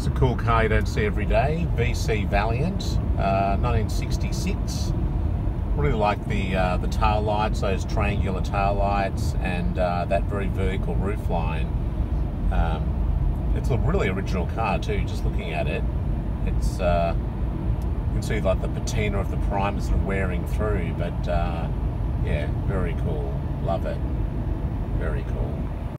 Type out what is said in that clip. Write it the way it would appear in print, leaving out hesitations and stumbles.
It's a cool car you don't see every day. VC Valiant, 1966. Really like the tail lights, those triangular tail lights, and that very vertical roof line. It's a really original car too. Just looking at it, it's you can see like the patina of the primer sort of wearing through. But yeah, very cool. Love it. Very cool.